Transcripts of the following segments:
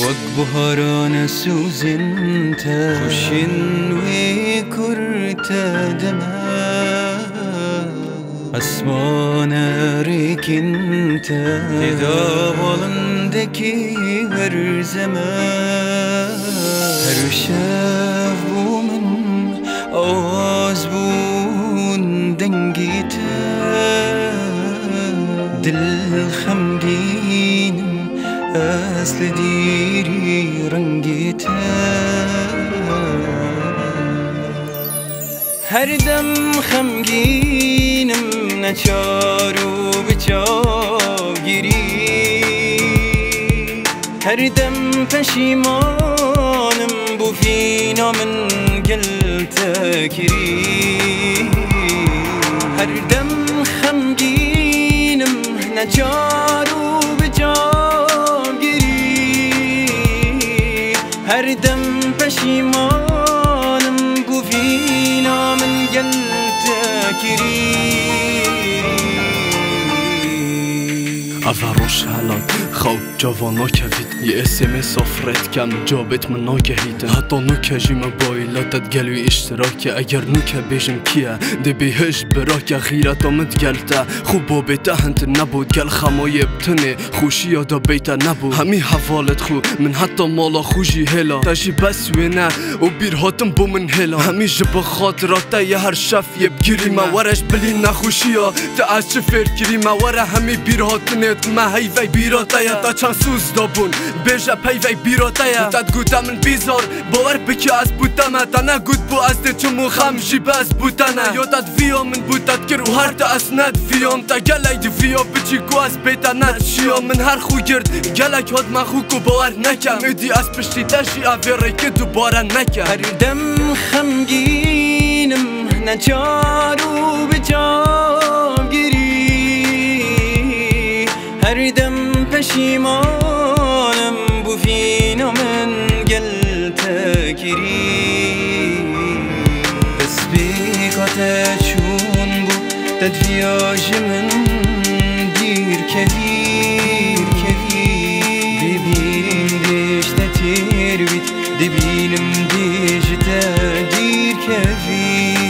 وەک بوهارانە سوزنتە خوشین وێ کورتە دەمە ئەسمانە ڕێکینتە تێدا باڵندێکی هەرزەمە هەر شەو بوو من ئاواز بوون دەنگیتە دل خەمگینم ئەس لە دیری ڕەنگیتە هەردەم خەمگینم نەچار و بچاوگیری هەردەم پەشیمانم بوو فینا من گەلتەکری هەردەم خەمگینم نەچار و بچاوگیری هەردەم پەشیمانم بوو فینا من گەلتەکری افروش هلان خواب جوانا کوید یه اسمس آفرد کم جابت من ناگهیدن حتی نوکه جیم بایلاتت گلوی اشتراکه اگر نوکه بیشم کیه ده بیهش براکه خیرت آمد گلته خوب با بیته هنت نبود گل خمای بتنه خوشی یادا بیته نبود همی حوالت خو من حتی مالا خوشی هلا تجی بس وینه و بیر هاتم بو من هلا همی جب خاطراته یه هر شف یه بگیری مورش بلی نخوشی ها تا از چه فرکری موره همی بیر هاتنه ما هیوی بیراتایا تا چند سوز دابون بیجا پیوی بیراتایا تاد گوتا من بیزار باور بکی از بودمه تا نگود بو از ده چمو خمشی بس بودنه یا تاد ویا من بودت گر و هر تا از ند ویام تا گلی دی ویا بچی کو از بیتا ند شیا من هر خو گرد گلک هاد من خو کو باور نکم ایدی از پشتی تشی اویره که دوباره نکم هردم خمگینم نچار و بجام گیری هردم پشیمانم بو فینا من گەلتەکری دەست بێکاتە چوون بوو دەدڤیاژە من دیرکەوی دەبینم دێشتە تێرویت دەبینم دێژتە دیرکەوی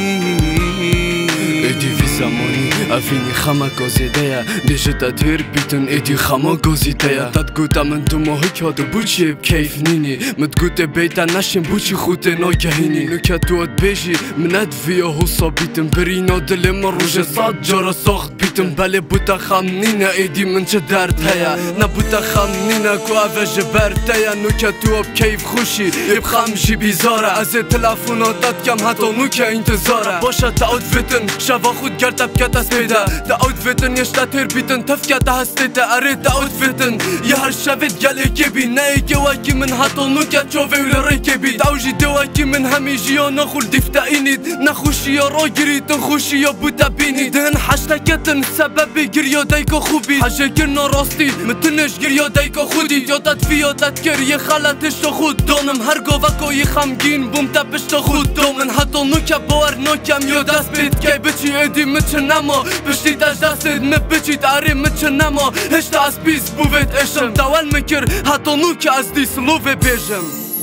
ایدی وی زمانی افینی خما گازیده یا بیشتا تیر بیتن ایدی خما گازیده یا تاد گوتا من دو ماهی کادو بوچی کیف نینی مد گوته بیتا نشیم بوچی خود ناگهینی نوکه تو اد بیجی منت ویا حسا بیتن برینا دل من روژ صد جارا ساخت بیتن بله بوتا خم نینه ایدی من چه درد هیا نبوتا خم نینه کو اوش برد هیا نوکه تو اب کیف خوشی یب خمشی بیزاره از تلفوناتت کم حتی نوکه انتظاره باشه تا اوتفیتن شوا خود گردب کت از پیدا تا اوتفیتن یشتا تیر بیتن تفکت هستیده اره تا اوتفیتن یه هر شوید گله که بی نه ایگه وکی من حتی نوکه چوه ولی ری که بی دوجی دوکی من همیجی یا نخول دیفته اینید نخوشی یا را گریتن خوشی یا بوده بینید هن حشتکتن سبب گریا دیگه خوبی حجه گر ناراستی متنش گریا دیگه خودی یادت فیادت گر یه خلطش تا خود دانم هر گاوکایی خمگین بوم تپش تا خود دامن حتی نوکه باور ناکم یا دست بید که بچی ایدی مچه نما پشتی داشت دستید مبچید اره مچه نما هشتا از بیز بوید اشم دول مکر حتی نوکه از دی سلوه بیجم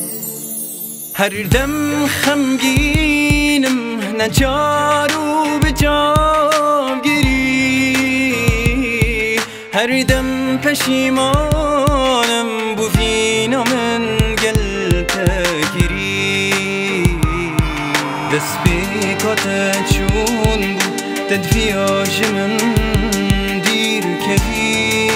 هردم خمگینم نچار و بجام گیری هردم پشیمانم بو فینا من گەلتەکری دەست بێکاتە چوون بوو دەدڤیاژە من دیرکەوی